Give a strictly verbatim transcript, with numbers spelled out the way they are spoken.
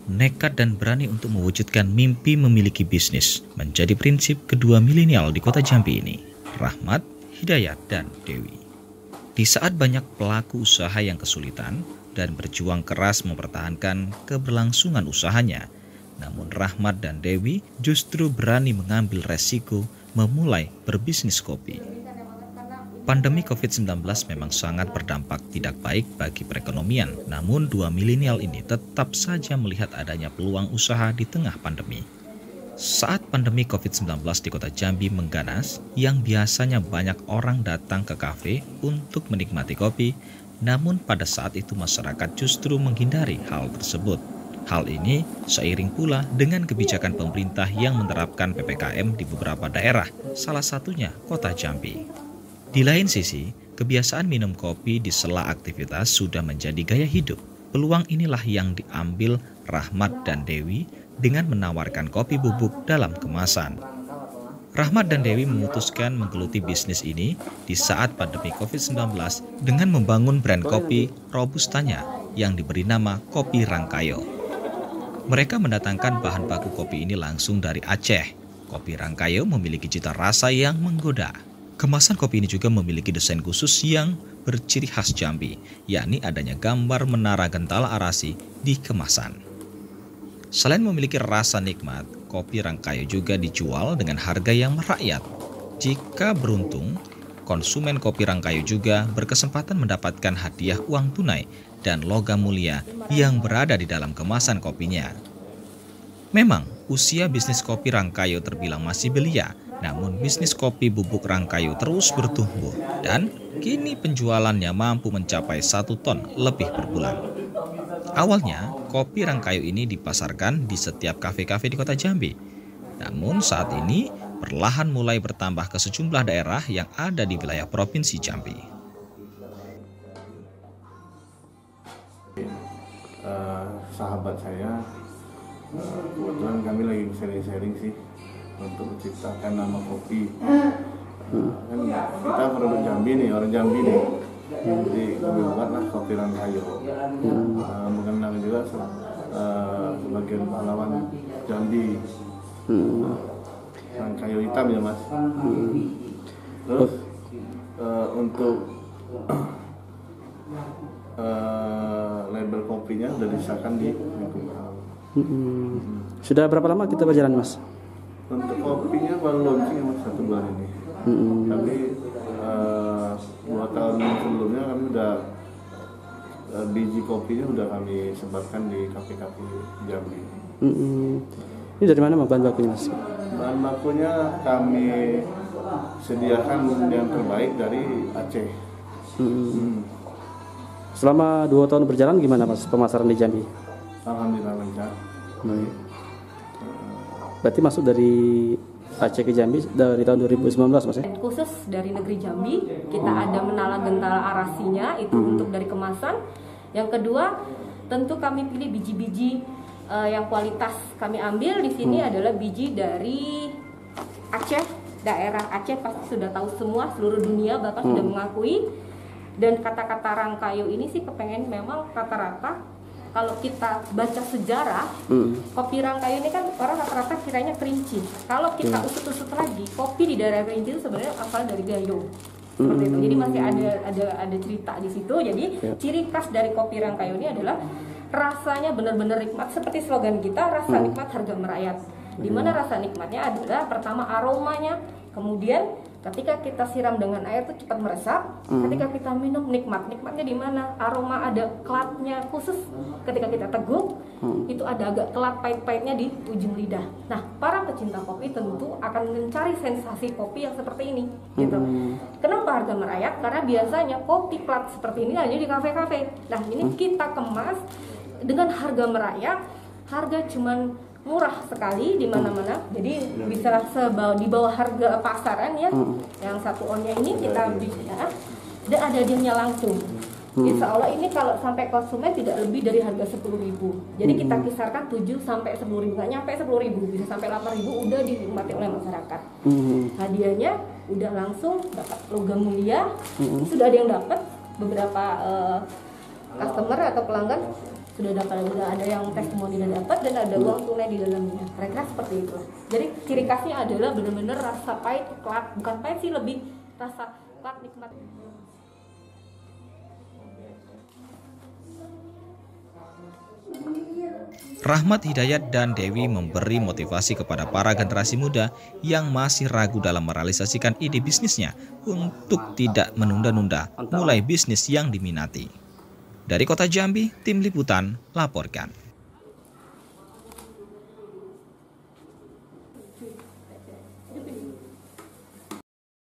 nekat dan berani untuk mewujudkan mimpi memiliki bisnis menjadi prinsip kedua milenial di kota Jambi ini, Rahmat, Hidayat, dan Dewi. Di saat banyak pelaku usaha yang kesulitan dan berjuang keras mempertahankan keberlangsungan usahanya, namun Rahmat dan Dewi justru berani mengambil resiko memulai berbisnis kopi. Pandemi covid sembilan belas memang sangat berdampak tidak baik bagi perekonomian, namun dua milenial ini tetap saja melihat adanya peluang usaha di tengah pandemi. Saat pandemi covid sembilan belas di kota Jambi mengganas, yang biasanya banyak orang datang ke kafe untuk menikmati kopi, namun pada saat itu masyarakat justru menghindari hal tersebut. Hal ini seiring pula dengan kebijakan pemerintah yang menerapkan P P K M di beberapa daerah, salah satunya kota Jambi. Di lain sisi, kebiasaan minum kopi di sela aktivitas sudah menjadi gaya hidup. Peluang inilah yang diambil Rahmat dan Dewi dengan menawarkan kopi bubuk dalam kemasan. Rahmat dan Dewi memutuskan menggeluti bisnis ini di saat pandemi covid sembilan belas dengan membangun brand kopi Robustanya yang diberi nama Kopi Rangkayo. Mereka mendatangkan bahan baku kopi ini langsung dari Aceh. Kopi Rangkayo memiliki cita rasa yang menggoda. Kemasan kopi ini juga memiliki desain khusus yang berciri khas Jambi, yakni adanya gambar menara gentala arasi di kemasan. Selain memiliki rasa nikmat, kopi Rangkayo juga dijual dengan harga yang merakyat. Jika beruntung, konsumen kopi Rangkayo juga berkesempatan mendapatkan hadiah uang tunai dan logam mulia yang berada di dalam kemasan kopinya. Memang, usia bisnis kopi Rangkayo terbilang masih belia, namun bisnis kopi bubuk Rangkayo terus bertumbuh dan kini penjualannya mampu mencapai satu ton lebih per bulan. Awalnya, kopi Rangkayo ini dipasarkan di setiap kafe-kafe di kota Jambi. Namun saat ini perlahan mulai bertambah ke sejumlah daerah yang ada di wilayah Provinsi Jambi. Uh, sahabat saya, uh, kebetulan kami lagi sharing-sharing sih untuk menciptakan nama kopi. Hmm. Kan kita produk Jambi nih, orang Jambi nih. Jadi kami buatlah Kopi Rangkayo. Hmm. Uh, mengenang juga uh, sebagian pahlawan Jambi. Hmm. Rangkayo hitam ya mas. Hmm. Terus uh, untuk uh, label kopinya sudah disahkan di Menkumham. Hmm. Hmm. Sudah berapa lama kita berjalan mas? Untuk kopinya baru launching mas satu bulan ini. Mm-hmm. Tapi uh, dua tahun sebelumnya kami udah uh, biji kopinya udah kami sebarkan di kafe-kafe Jambi. Mm-hmm. Ini dari mana bahan bakunya mas? Bahan bakunya kami sediakan yang terbaik dari Aceh. Mm-hmm. Hmm. Selama dua tahun berjalan gimana mas pemasaran di Jambi? Alhamdulillah lancar. Baik. Berarti masuk dari Aceh ke Jambi dari tahun dua ribu sembilan belas mas ya? Khusus dari negeri Jambi, kita ada menala gentala arasinya, itu hmm. untuk dari kemasan. Yang kedua, tentu kami pilih biji-biji uh, yang kualitas kami ambil di sini hmm. adalah biji dari Aceh, daerah Aceh pasti sudah tahu semua, seluruh dunia bahkan hmm. sudah mengakui. Dan kata-kata Rangkayo ini sih kepengen memang rata-rata kalau kita baca sejarah, mm. kopi Rangkayo ini kan orang rata-rata kiranya Kerinci. Kalau kita mm. usut-usut lagi, kopi di daerah Kerinci itu sebenarnya asal dari Gayo. Seperti mm. itu. Jadi masih ada ada ada cerita di situ. Jadi yeah. ciri khas dari kopi Rangkayo ini adalah rasanya benar-benar nikmat. Seperti slogan kita, rasa mm. nikmat harga merayat. Di mana mm. rasa nikmatnya adalah pertama aromanya, kemudian ketika kita siram dengan air itu cepat meresap. Hmm. Ketika kita minum nikmat, nikmatnya di mana? Aroma ada kelatnya khusus. Ketika kita teguk, hmm. itu ada agak kelat pahit-pahitnya di ujung lidah. Nah, para pecinta kopi tentu akan mencari sensasi kopi yang seperti ini. Hmm. Gitu. Kenapa harga merayat? Karena biasanya kopi kelat seperti ini hanya di kafe-kafe. Nah, ini hmm. kita kemas dengan harga merayat. Harga cuman murah sekali di mana-mana, jadi bisa sebawah di bawah harga pasaran ya. Hmm. Yang satu onnya ini kita bisa, dan ada hadiahnya langsung. Hmm. Insya Allah ini kalau sampai konsumen tidak lebih dari harga sepuluh ribu. Jadi hmm. kita kisarkan tujuh sampai sepuluh ribu, nggak nyampe sepuluh ribu, bisa sampai delapan ribu udah dinikmati oleh masyarakat. Hmm. Hadiahnya udah langsung dapat logam mulia, hmm. sudah ada yang dapat beberapa uh, customer atau pelanggan sudah dapat, sudah ada yang testimoni dan dapat, dan ada uang tunai di dalamnya. Kira-kira seperti itu. Jadi ciri khasnya adalah benar-benar rasa pahit, kelak, bukan pahit sih, lebih rasa kelak nikmat. Rahmat, Hidayat, dan Dewi memberi motivasi kepada para generasi muda yang masih ragu dalam merealisasikan ide bisnisnya untuk tidak menunda-nunda mulai bisnis yang diminati. Dari Kota Jambi, Tim Liputan laporkan.